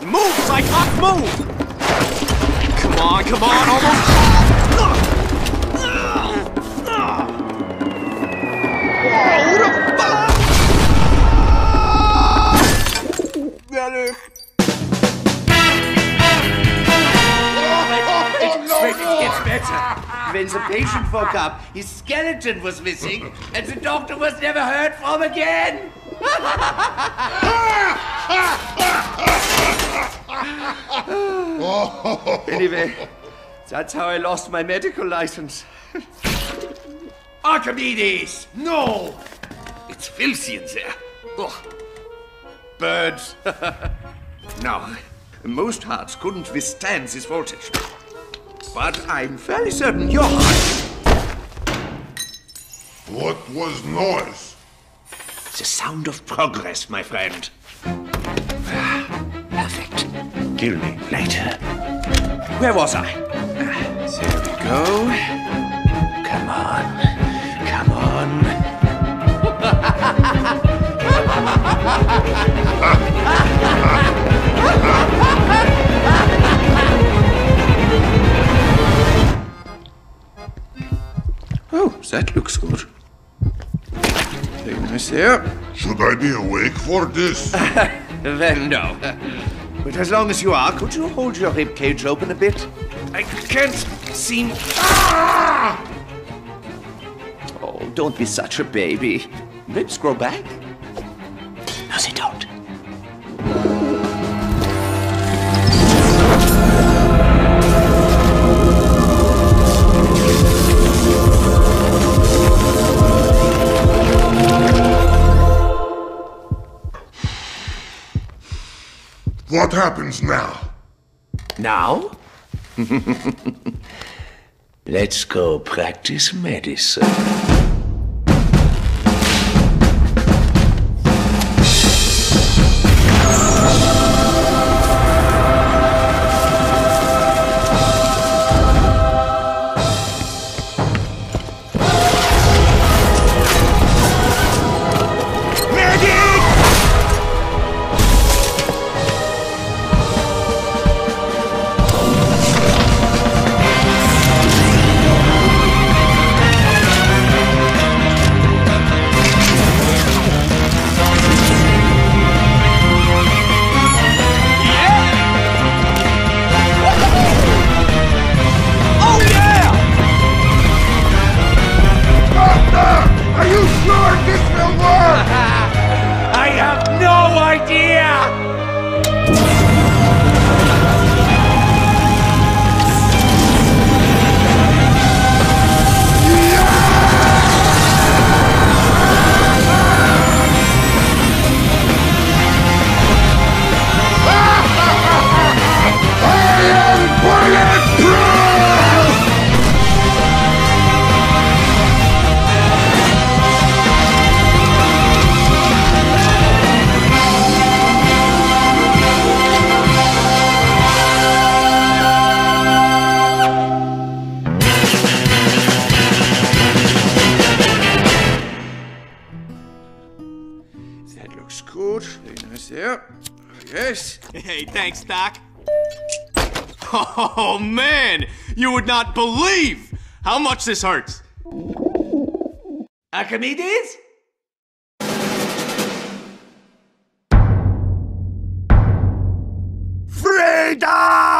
Move, Cyclops, move! Come on, almost! Medic! It gets better. When the patient woke up, his skeleton was missing, and the doctor was never heard from again. Anyway, that's how I lost my medical license. Archimedes! No! It's filthy in there. Ugh. Birds. No, most hearts couldn't withstand this voltage. But I'm fairly certain your heart... What was noise? The sound of progress, my friend. Perfect. Kill me later. Where was I? There we go. Come on. Come on. Oh, that looks good. Very nice there. Should I be awake for this? Well, no. But as long as you are, could you hold your ribcage open a bit? I can't seem... Ah! Oh, don't be such a baby. Ribs grow back? No, they don't. What happens now? Now? Let's go practice medicine. Hey, thanks, Doc. Oh, man! You would not believe how much this hurts. Archimedes? Freedom!